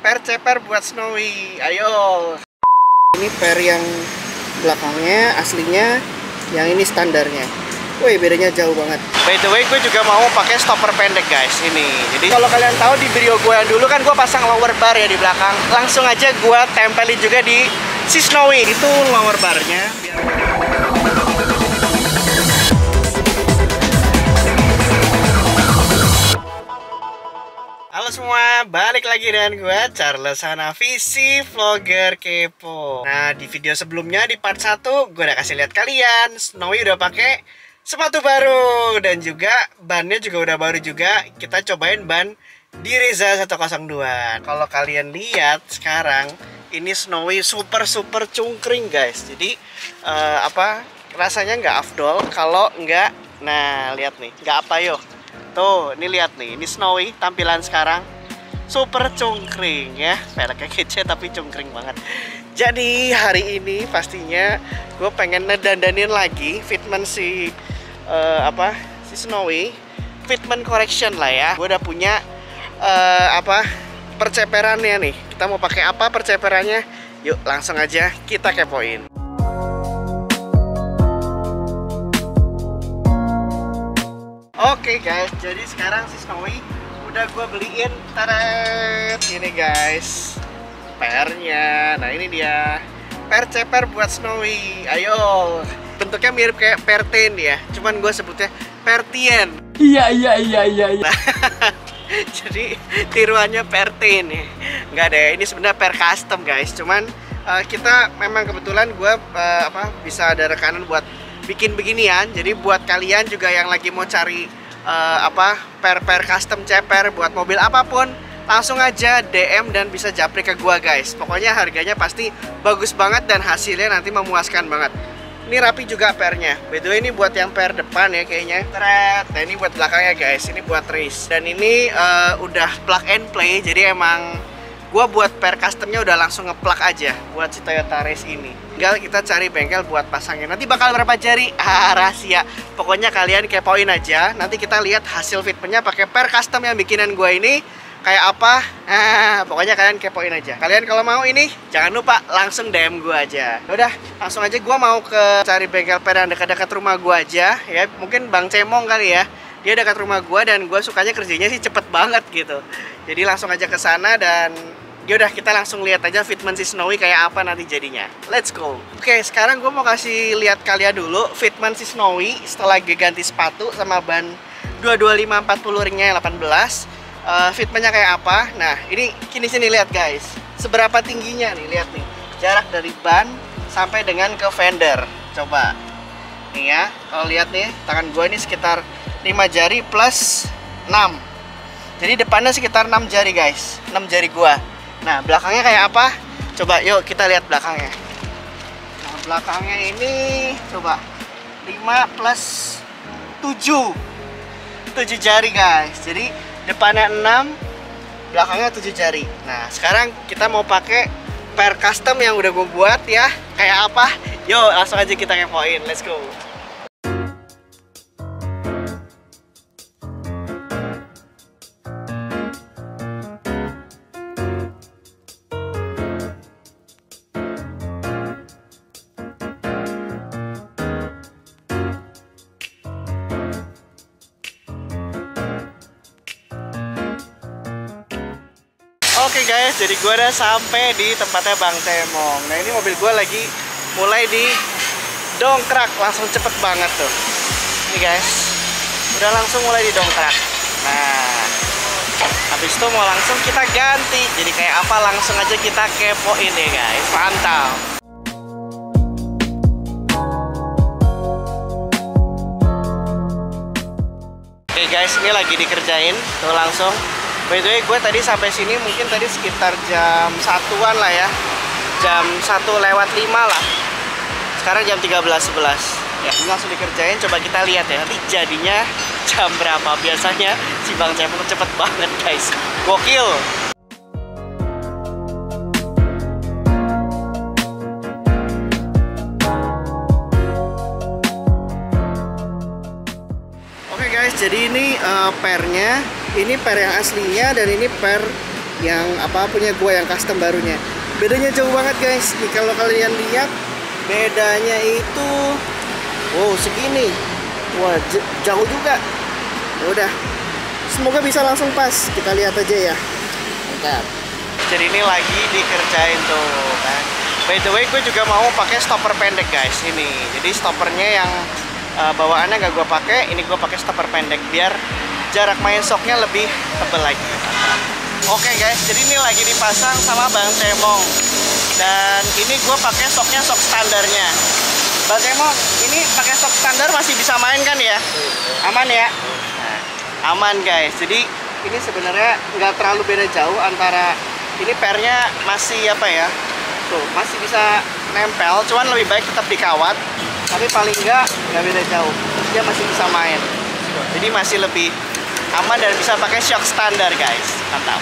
per ceper buat Snowy. Ayo. Ini per yang belakangnya aslinya, yang ini standarnya. Woi, bedanya jauh banget. By the way, gue juga mau pakai stopper pendek guys ini. Jadi kalau kalian tahu di video gue yang dulu kan gue pasang lower bar ya di belakang. Langsung aja gue tempelin juga di si Snowy. Itu lower barnya. Halo semua, balik lagi dengan gue Charles Hanafi, vlogger kepo. Nah, di video sebelumnya di part 1 gue udah kasih lihat kalian Snowy udah pakai sepatu baru dan juga bannya juga udah baru juga. Kita cobain ban di Reza 102. Kalau kalian lihat sekarang ini Snowy super cungkring guys. Jadi rasanya nggak afdol kalau nggak, nah lihat nih, nggak apa yo. Tuh, ini lihat nih, ini Snowy tampilan sekarang super cungkring ya, peleknya kece tapi cungkring banget. Jadi hari ini pastinya gue pengen ngedandanin lagi fitment si Snowy, fitment correction lah ya. Gue udah punya perceperannya nih. Kita mau pakai apa perceperannya? Yuk langsung aja kita kepoin. Oke guys, jadi sekarang si Snowy udah gue beliin taret ini guys, pernya. Nah ini dia per ceper buat Snowy. Ayo, bentuknya mirip kayak perten ya, cuman gue sebutnya pertien. Iya. Nah, jadi tiruannya perten nih. Nggak ada, ini sebenarnya per custom guys. Cuman kita memang kebetulan gue bisa ada rekanan buat bikin beginian. Jadi buat kalian juga yang lagi mau cari per custom ceper buat mobil apapun, langsung aja DM dan bisa japri ke gua guys. Pokoknya harganya pasti bagus banget dan hasilnya nanti memuaskan banget. Ini rapi juga pernya. By the way, ini buat yang per depan ya kayaknya. Nah ini buat belakangnya guys. Ini buat race. Dan ini udah plug and play. Jadi emang gua buat per customnya udah langsung ngeplug aja buat si Toyota Race ini. Tinggal kita cari bengkel buat pasangnya. Nanti bakal berapa jari? Rahasia. Pokoknya kalian kepoin aja. Nanti kita lihat hasil fitmentnya pakai per custom yang bikinan gua ini kayak apa. Pokoknya kalian kepoin aja. Kalian kalau mau ini jangan lupa langsung DM gua aja. Udah, langsung aja gua mau ke cari bengkel per yang dekat-dekat rumah gua aja ya. Mungkin Bang Cemong kali ya. Dia dekat rumah gua dan gua sukanya kerjanya sih cepet banget gitu. Jadi langsung aja ke sana dan yaudah kita langsung lihat aja fitment si Snowy kayak apa nanti jadinya. Let's go. Oke, sekarang gue mau kasih lihat kalian dulu fitment si Snowy setelah gue ganti sepatu sama ban 225/40 ringnya 18. Fitmentnya kayak apa? Nah, ini sini lihat guys. Seberapa tingginya nih, lihat nih. Jarak dari ban sampai dengan ke fender. Coba. Nih ya, kalau lihat nih, tangan gue ini sekitar 5 jari plus 6. Jadi depannya sekitar 6 jari guys. 6 jari gua. Nah, belakangnya kayak apa? Coba yuk kita lihat belakangnya. Nah, belakangnya ini coba 5 plus 7. 7 jari guys. Jadi depannya 6, belakangnya 7 jari. Nah, sekarang kita mau pakai per custom yang udah gue buat ya. Kayak apa? Yuk langsung aja kita kepoin. Let's go. Oke guys, jadi gue udah sampai di tempatnya Bang Cemong. Nah ini mobil gue lagi mulai di dongkrak, langsung cepet banget tuh. Ini guys, udah langsung mulai di dongkrak. Nah, habis itu mau langsung kita ganti. Jadi kayak apa langsung aja kita kepoin ya guys. Mantap. Oke guys, ini lagi dikerjain tuh langsung. By the way, gue tadi sampai sini mungkin tadi sekitar jam 1-an lah ya. Jam 1:05 lah. Sekarang jam 13:11. Ya, ini langsung dikerjain. Coba kita lihat ya, nanti jadinya jam berapa. Biasanya si Bang Cemong cepet banget guys. Gokil. Oke guys, jadi ini pernya. Ini per yang aslinya dan ini per yang punya gua yang custom barunya. Bedanya jauh banget guys. Nih kalau kalian lihat bedanya itu wow segini. Wah jauh juga. Ya udah. Semoga bisa langsung pas. Kita lihat aja ya. Mantap. Jadi ini lagi dikerjain tuh kan. By the way, gue juga mau pakai stopper pendek guys ini. Jadi stoppernya yang bawaannya gak gue pakai, ini gue pakai stopper pendek biar jarak main shocknya lebih tebal lagi. Oke guys, jadi ini lagi dipasang sama Bang Cemong. Dan ini gue pakai shocknya shock standarnya. Bang Cemong, ini pakai shock standar masih bisa main kan ya? Aman ya? Nah, aman guys. Jadi ini sebenarnya nggak terlalu beda jauh antara ini pernya masih tuh masih bisa nempel, cuman lebih baik tetap dikawat. Tapi paling nggak beda jauh, dia masih bisa main. Jadi masih lebih aman dan bisa pakai shock standar guys. Mantap.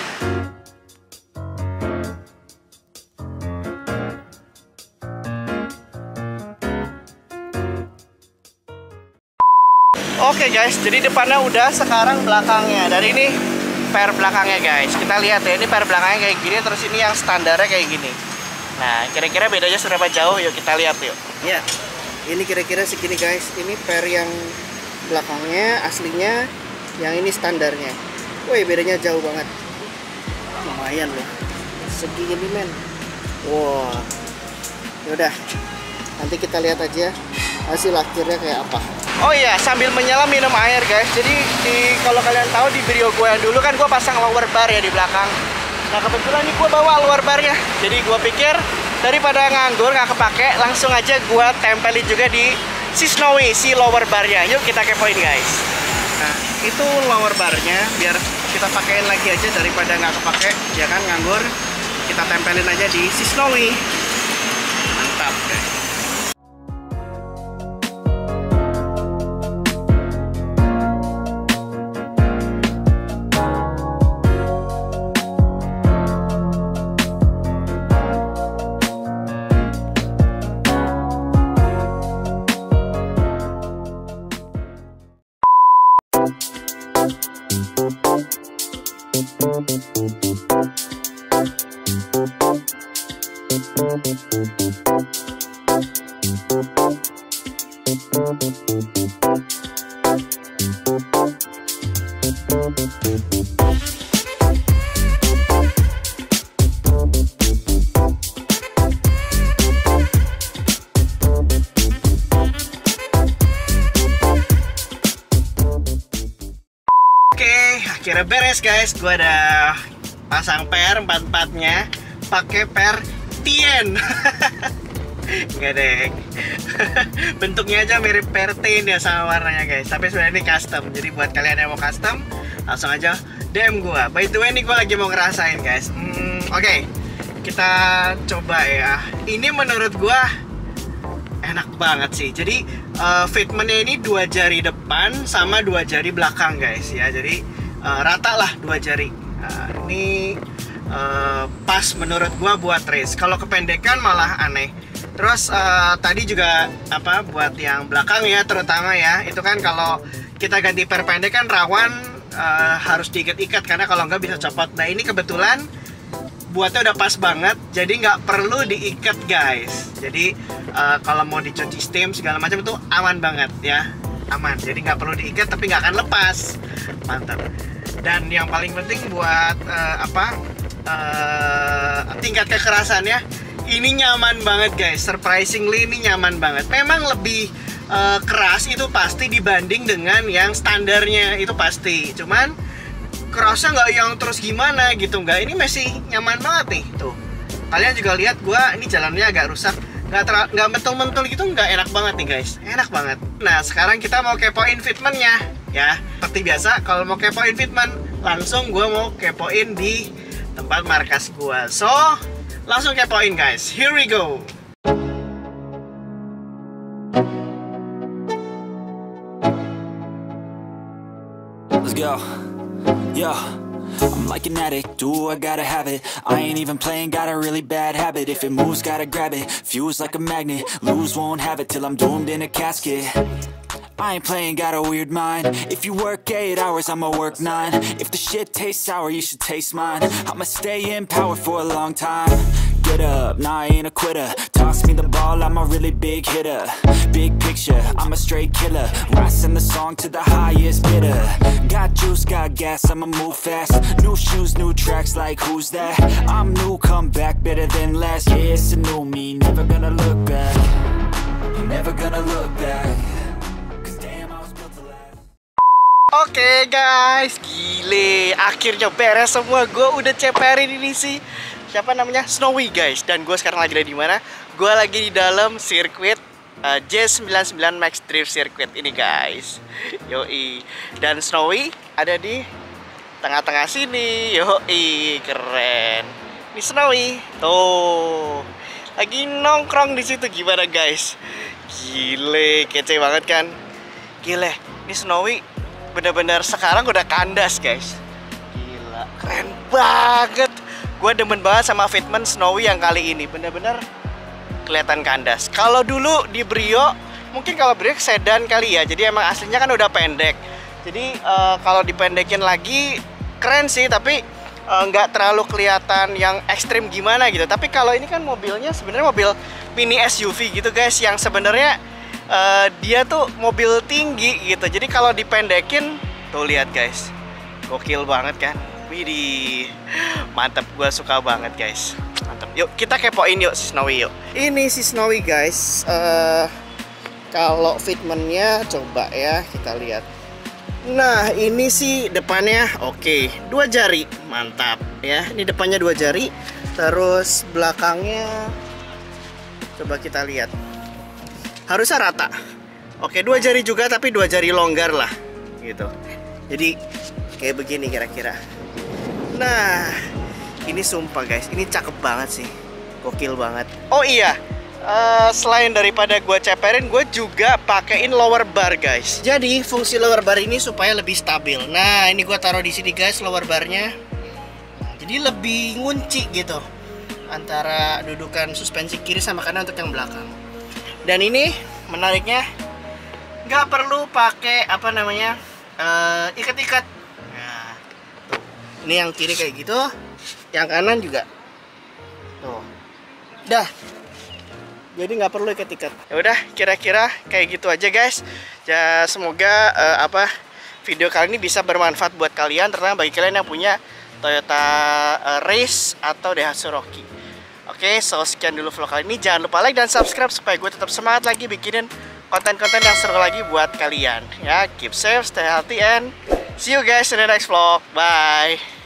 Oke guys, jadi depannya udah, sekarang belakangnya. Dan ini per belakangnya guys. Kita lihat ya, ini per belakangnya kayak gini, terus ini yang standarnya kayak gini. Nah, kira-kira bedanya seberapa jauh? Yuk kita lihat yuk. Ya, ini kira-kira segini guys. Ini per yang belakangnya aslinya, yang ini standarnya. Wih, bedanya jauh banget. Lumayan loh. Segini men. Wow. Yaudah, nanti kita lihat aja hasil akhirnya kayak apa. Oh iya, sambil menyelam minum air guys. Jadi kalau kalian tahu di video gue yang dulu kan gue pasang lower bar ya di belakang. Nah kebetulan nih gue bawa lower barnya. Jadi gue pikir daripada nganggur nggak kepake, langsung aja gue tempelin juga di si Snowy, si lower barnya. Yuk kita kepoin guys. Nah itu lower barnya, biar kita pakein lagi aja daripada nggak kepake, ya kan nganggur. Kita tempelin aja di si Snowy. Mantap guys. Akhirnya beres guys, gue udah pasang per 4-4-nya pakai per Tien. Enggak deh. Bentuknya aja mirip per Tien ya sama warnanya guys, tapi sebenarnya ini custom. Jadi buat kalian yang mau custom langsung aja DM gue. By the way ini gue lagi mau ngerasain guys. Oke, kita coba ya. Ini menurut gue enak banget sih. Jadi fitmentnya ini 2 jari depan sama 2 jari belakang guys ya. Jadi rata lah 2 jari. Ini pas menurut gua buat race. Kalau kependekan malah aneh. Terus tadi juga buat yang belakang ya terutama ya, itu kan kalau kita ganti per pendek kan rawan harus diikat-ikat karena kalau nggak bisa copot. Nah ini kebetulan buatnya udah pas banget, jadi nggak perlu diikat guys. Jadi kalau mau dicuci steam segala macam itu aman banget ya, aman. Jadi nggak perlu diikat tapi nggak akan lepas. Mantap. Dan yang paling penting buat tingkat kekerasannya, ini nyaman banget guys. Surprisingly ini nyaman banget. Memang lebih keras itu pasti dibanding dengan yang standarnya, itu pasti. Cuman kerasnya nggak yang terus gimana gitu, nggak. Ini masih nyaman banget nih tuh. Kalian juga lihat gua ini jalannya agak rusak, nggak mentul-mentul gitu, nggak. Enak banget nih guys, enak banget. Nah sekarang kita mau kepoin fitmentnya ya. Seperti biasa kalau mau kepoin fitment, langsung gua mau kepoin di tempat markas gua. So langsung kepoin guys, here we go. Let's go. Yo, I'm like an addict, do I gotta have it. I ain't even playing, got a really bad habit. If it moves, gotta grab it, fuse like a magnet. Lose, won't have it till I'm doomed in a casket. I ain't playing, got a weird mind. If you work 8 hours, I'ma work 9. If the shit tastes sour, you should taste mine. I'ma stay in power for a long time. Get up, nah, I ain't a quitter. Toss me the ball, I'm a really big hitter. Big picture, I'm a straight killer. Rising the song to the highest bidder. Got juice, got gas, I'ma move fast. New shoes, new tracks, like who's that? I'm new, come back, better than last. Yeah, it's a new me, never gonna look back. Never gonna look back. Oke guys, gile, akhirnya beres semua. Gue udah ceperin ini sih. Siapa namanya? Snowy guys. Dan gue sekarang lagi ada di mana? Gue lagi di dalam sirkuit J99 Max Drift Circuit ini guys. Yoi. Dan Snowy ada di tengah-tengah sini. Yoi, keren. Ini Snowy. Tuh. Lagi nongkrong di situ, gimana guys? Gile, kece banget kan? Gile, ini Snowy bener-bener sekarang udah kandas guys. Gila, keren banget. Gue demen banget sama fitment Snowy yang kali ini. Bener-bener kelihatan kandas. Kalau dulu di Brio, mungkin kalau Brio sedan kali ya. Jadi emang aslinya kan udah pendek. Jadi kalau dipendekin lagi keren sih, tapi nggak terlalu kelihatan yang ekstrim gimana gitu. Tapi kalau ini kan mobilnya sebenarnya mobil mini SUV gitu guys, yang sebenarnya dia tuh mobil tinggi gitu. Jadi kalau dipendekin tuh lihat guys, gokil banget kan. Widih, mantep, gue suka banget guys. Mantep. Yuk kita kepoin yuk si Snowy yuk. Ini si Snowy guys. Kalau fitmentnya coba ya kita lihat. Nah ini sih depannya oke, 2 jari, mantap ya. Ini depannya 2 jari. Terus belakangnya coba kita lihat, harusnya rata. Oke, 2 jari juga, tapi 2 jari longgar lah gitu. Jadi kayak begini kira-kira. Nah ini sumpah guys, ini cakep banget sih, gokil banget. Oh iya, selain daripada gue ceperin, gue juga pakein lower bar guys. Jadi fungsi lower bar ini supaya lebih stabil. Nah ini gue taruh di sini guys lower barnya. Nah, jadi lebih ngunci gitu antara dudukan suspensi kiri sama kanan untuk yang belakang. Dan ini menariknya nggak perlu pakai apa namanya ikat-ikat. Nah, tuh. Ini yang kiri kayak gitu, yang kanan juga. Tuh, dah. Jadi nggak perlu ikat-ikat. Ya udah, kira-kira kayak gitu aja guys. Ya semoga video kali ini bisa bermanfaat buat kalian, terutama bagi kalian yang punya Toyota Race atau Daihatsu Rocky. Oke, so sekian dulu vlog kali ini. Jangan lupa like dan subscribe supaya gue tetap semangat lagi bikinin konten-konten yang seru lagi buat kalian. Ya, keep safe, stay healthy, and see you guys in the next vlog. Bye.